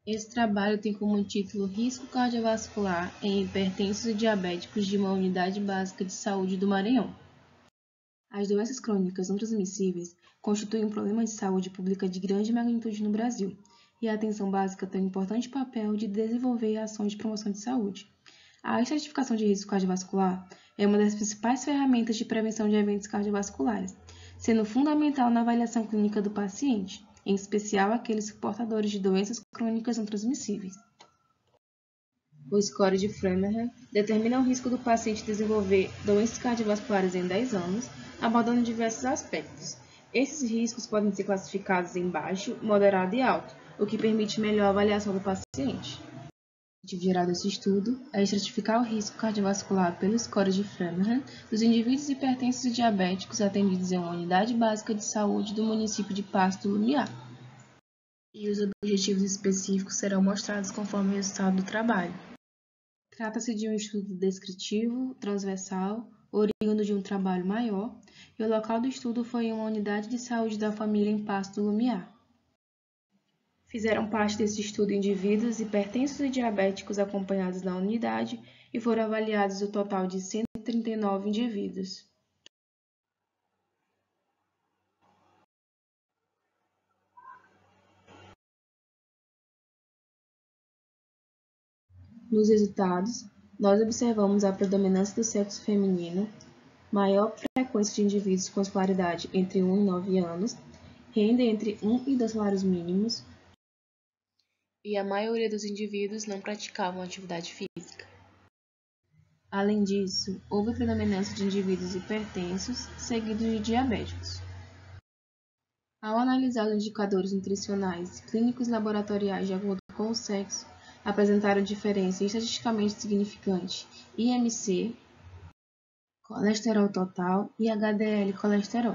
Esse trabalho tem como título Risco cardiovascular em hipertensos e diabéticos de uma unidade básica de saúde do Maranhão. As doenças crônicas não transmissíveis constituem um problema de saúde pública de grande magnitude no Brasil, e a atenção básica tem um importante papel de desenvolver ações de promoção de saúde. A estratificação de risco cardiovascular é uma das principais ferramentas de prevenção de eventos cardiovasculares, sendo fundamental na avaliação clínica do paciente, em especial aqueles portadores de doenças crônicas não transmissíveis. O score de Framingham determina o risco do paciente desenvolver doenças cardiovasculares em 10 anos, abordando diversos aspectos. Esses riscos podem ser classificados em baixo, moderado e alto, o que permite melhor avaliação do paciente. O objetivo geral desse estudo é estratificar o risco cardiovascular pelo score de Framingham dos indivíduos hipertensos e diabéticos atendidos em uma unidade básica de saúde do município de Pasto do Lumiar. E os objetivos específicos serão mostrados conforme o resultado do trabalho. Trata-se de um estudo descritivo, transversal, oriundo de um trabalho maior, e o local do estudo foi em uma unidade de saúde da família em Pasto do Lumiar. Fizeram parte desse estudo indivíduos hipertensos e diabéticos acompanhados na unidade e foram avaliados o total de 139 indivíduos. Nos resultados, nós observamos a predominância do sexo feminino, maior frequência de indivíduos com escolaridade entre 1 e 9 anos, renda entre 1 e 2 salários mínimos, e a maioria dos indivíduos não praticavam atividade física. Além disso, houve predominância de indivíduos hipertensos, seguidos de diabéticos. Ao analisar os indicadores nutricionais, clínicos e laboratoriais de acordo com o sexo, apresentaram diferença estatisticamente significante IMC, colesterol total e HDL colesterol.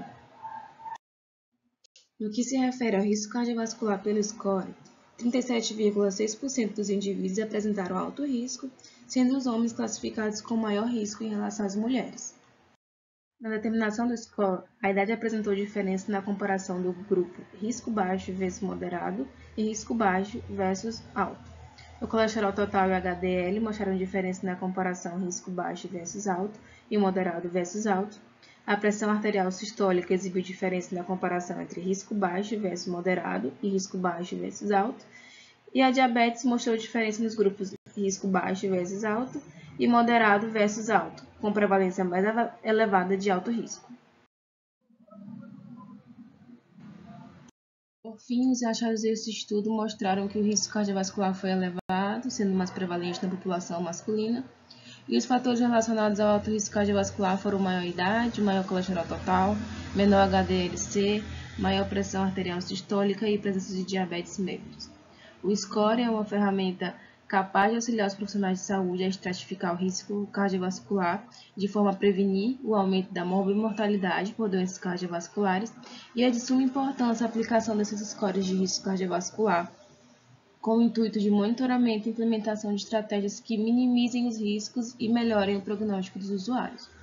No que se refere ao risco cardiovascular pelo score, 37,6% dos indivíduos apresentaram alto risco, sendo os homens classificados com maior risco em relação às mulheres. Na determinação do score, a idade apresentou diferença na comparação do grupo risco baixo versus moderado e risco baixo versus alto. O colesterol total e o HDL mostraram diferença na comparação risco baixo versus alto e moderado versus alto. A pressão arterial sistólica exibiu diferença na comparação entre risco baixo versus moderado e risco baixo versus alto. E a diabetes mostrou diferença nos grupos risco baixo versus alto e moderado versus alto, com prevalência mais elevada de alto risco. Por fim, os achados desse estudo mostraram que o risco cardiovascular foi elevado, sendo mais prevalente na população masculina, e os fatores relacionados ao alto risco cardiovascular foram maior idade, maior colesterol total, menor HDL-C, maior pressão arterial sistólica e presença de diabetes mellitus. O score é uma ferramenta capaz de auxiliar os profissionais de saúde a estratificar o risco cardiovascular de forma a prevenir o aumento da morbimortalidade por doenças cardiovasculares, e é de suma importância a aplicação desses scores de risco cardiovascular com o intuito de monitoramento e implementação de estratégias que minimizem os riscos e melhorem o prognóstico dos usuários.